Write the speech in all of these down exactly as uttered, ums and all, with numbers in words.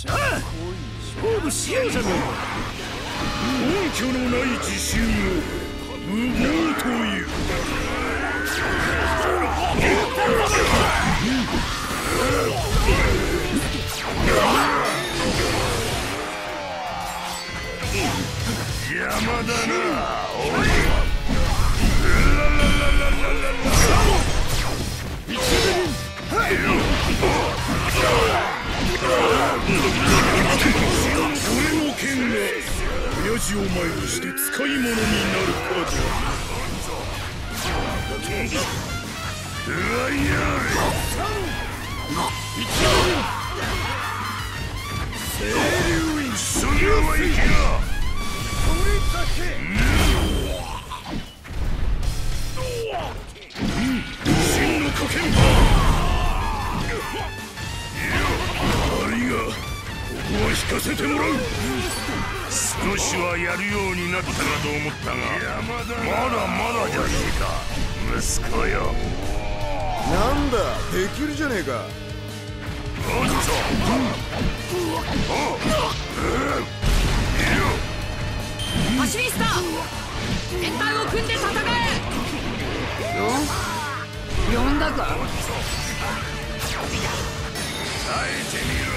さあ勝負しようじゃないか。根拠のない自信を無謀という。邪魔だなおい。俺の剣が親父を前にして使い物になるかぞ。うわいやれ。清流院それはいけな。それだけ。真の加減だ。ありがここは引かせてもらう。少しはやるようになったかと思ったが、まだまだじゃねえか息子よ。 なんだできるじゃねえか。 おっとパシフィスタ連帯を組んで戦え。呼んだか。 耐えてみろ。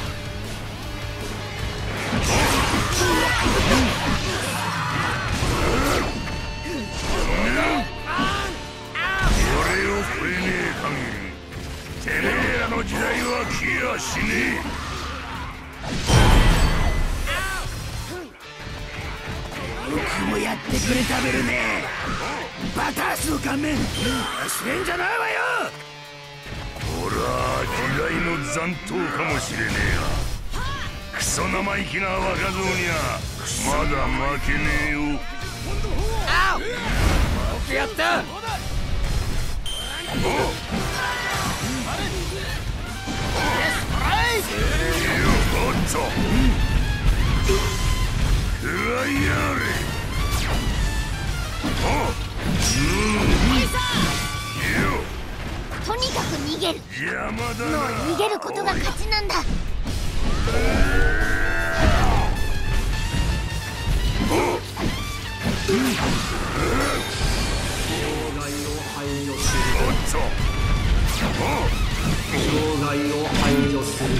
俺を触れねえ限りてめえらの時代は来やしねえ。よくもやってくれたべるね。バタースの顔面忘れんじゃないわよ。ほら時代の残党かもしれねえが、クソ生意気な若造にはまだ負けねえよ。 あおよくやった。 おっとうわいやれ。 とにかく逃げる。 邪魔だな。 もう逃げることが勝ちなんだ。 障害を排除する。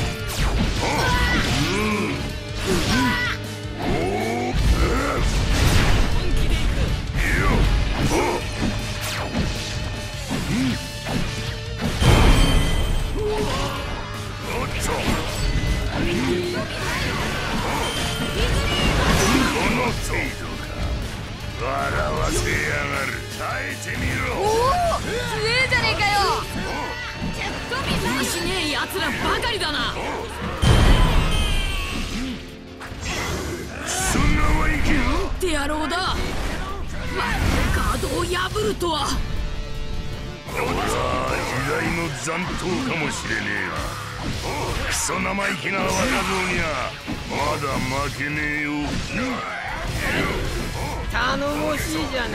笑わせやがる。耐えてみろ。 おお強えじゃねえかよ。しねえ奴らばかりだな。 そんなはいけるって野郎だ。まガードを破るとは。 時代の残党かもしれねえが、クソ生意気な若造にはまだ負けねえよ。 頼もしいじゃない。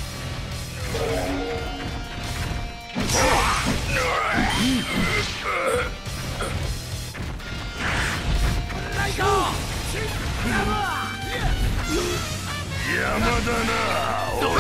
邪魔だなおい。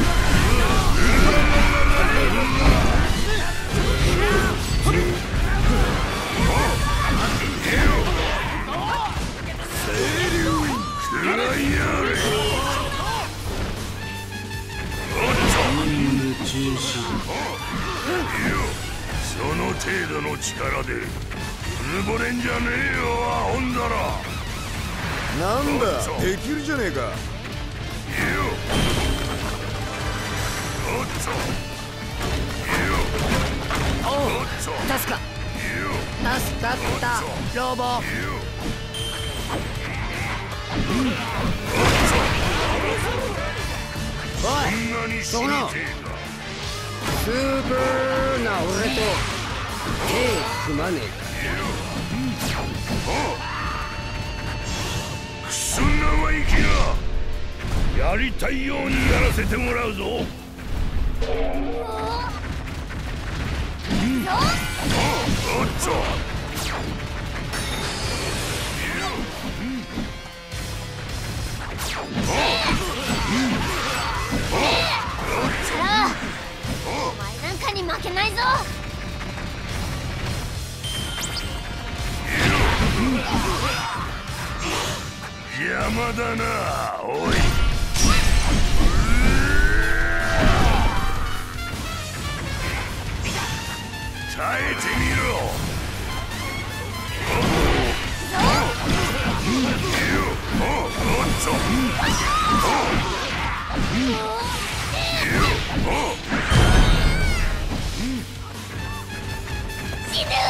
その程度の力でうぬぼれんじゃねえよアホンだら。 なんだできるじゃねえか。 おっとおう助か助かったロボ。おいそこのスープーな俺と手組まねえか。くそ生意気な。やりたいようにやらせてもらうぞ。おっとお前なんかに負けないぞ。 邪魔だな、おい。耐えてみろ。 死ぬ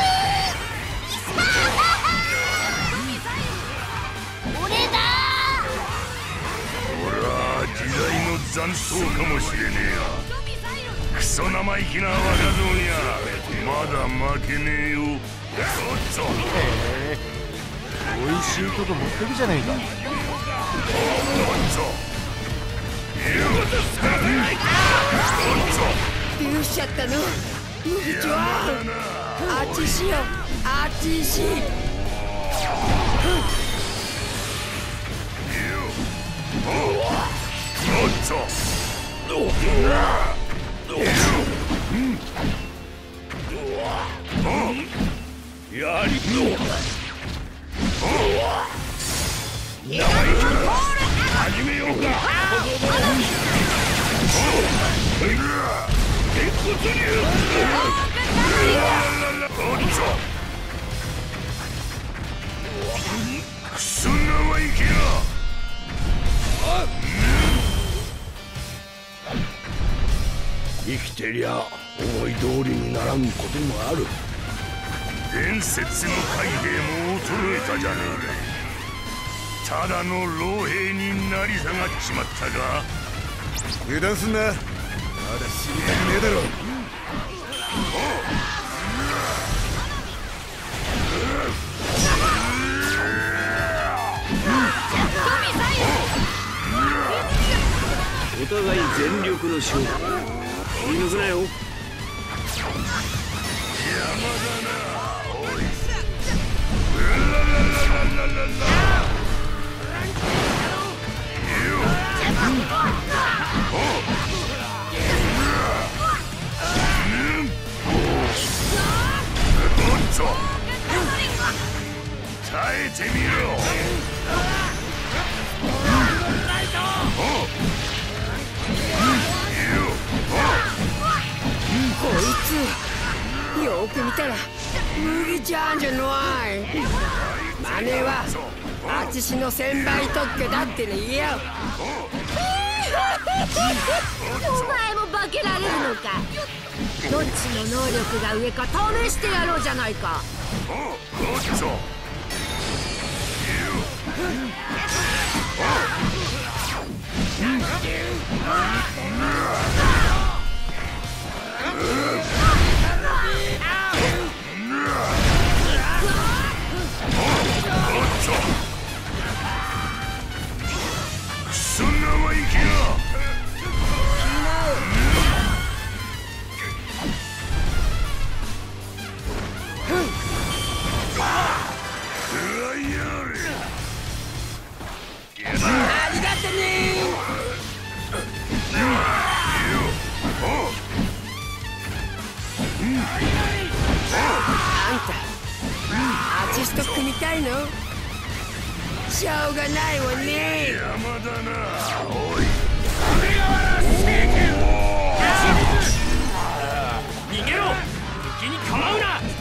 俺だ。 俺は時代の残党かもしれねえよ。クソ生意気な若造にはまだ負けねえよ。おっと、 美味しいこと持ってるじゃねえか。 おっと、 どうしちゃったの？麦ちゃん、あっちしよ、あっちし。 やり始めようか。クソ生意気な。 生きてりゃ思い通りにならんこともある。 伝説の海兵も衰えたじゃねえか。ただの老兵になり下がっちまったか。 油断すんな。まだ死にたくねえだろ。 お互い全力の勝負。追い抜くなよ。 耐えてみろ。 こいつよく見たら麦ちゃんじゃない。マネはあちしの専売特許だってね。言えよ。 お前も化けられるのか。どっちの能力が上か試してやろうじゃないか。 クソ生意気な。 ありがとね。あんたあちしと組みたいの？しょうがないわね。 邪魔だな、おい。 逃げろ。敵に構うな。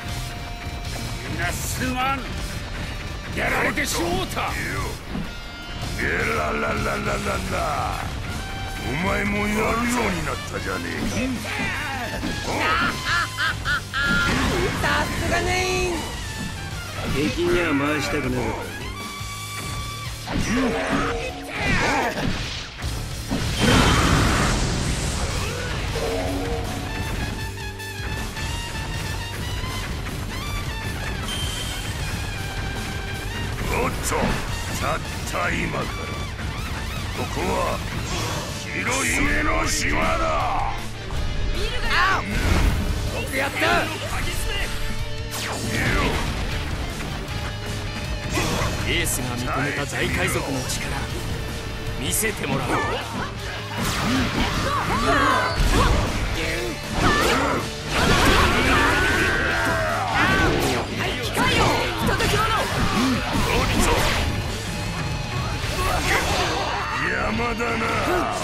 みんなすまん。やられてしもうた。 えらららららら、お前もやるようになったじゃねえか。 さすがね敵には回したくなかった。 おっと、たった今からここは白い目の島だ。 僕やった。 エースが認めた大海賊の力見せてもらおう。 山だな。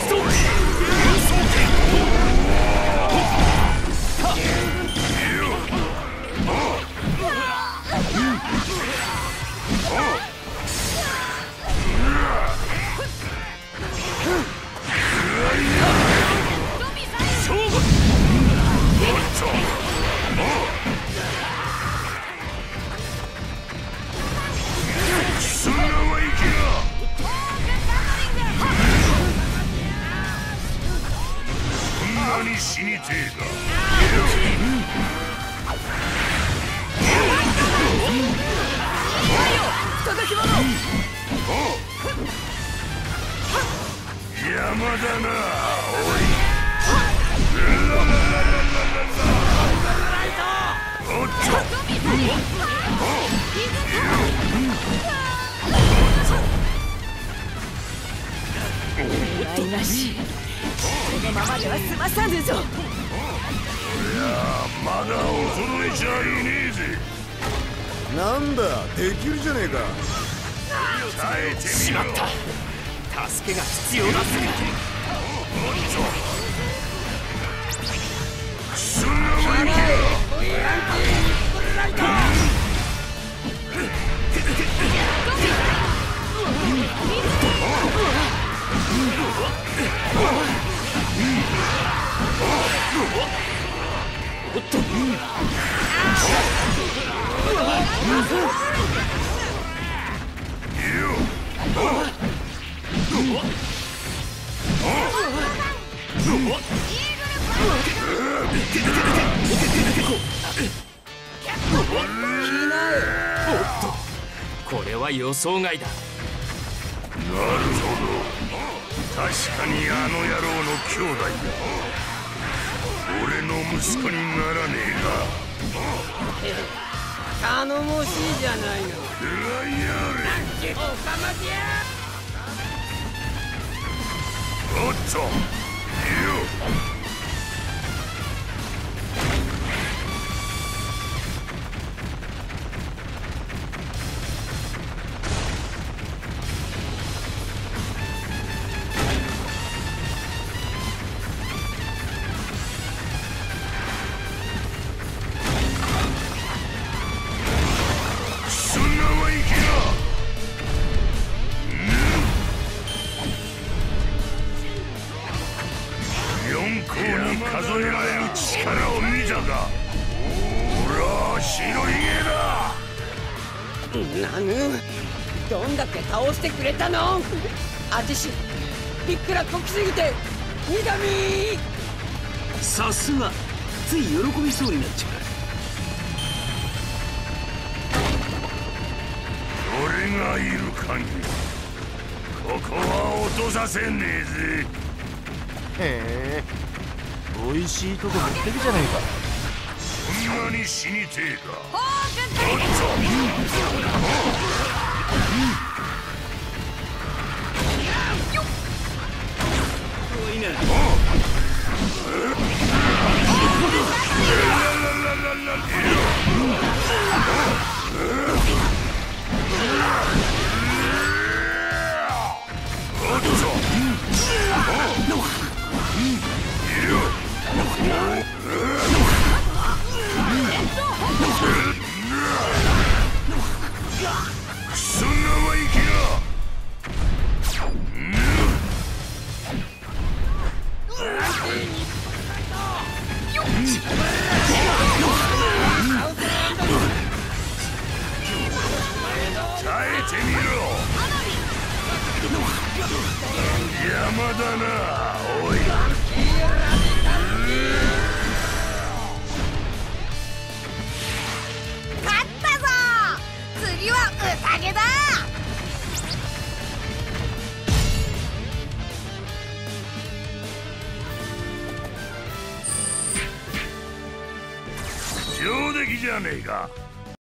死にてえか。山だな、おい。おっと。 おらしい。このままでは済まさぬぞ。 いやまだ衰えちゃいねえぜ。 なんだ、できるじゃねえか。 耐えてみろ。 しまった。助けが必要だ。 おっと。そんなわけだ。 おっと。これは予想外だ。 なるほど。確かにあの野郎の兄弟だ。俺の息子にならねえか。頼もしいじゃないの。 か。うわやれ。 おかまじゃ。 おっと。よ数えられる力を見たか。ほら白ひげだ。 なぬ、どんだけ倒してくれたの。あちしいくらこきすぎて苦み。 さすが、つい喜びそうになっちまう。俺がいる限りここは落とさせねえぜ。 へえ、美味しいとこ持ってるじゃないか。 そんなに死にてえか。おっと。 いいな。 おっと。そんなわいきな。 耐えてみろ。邪魔だなおい。 勝ったぞ。次は宴だ。 上出来じゃねえか。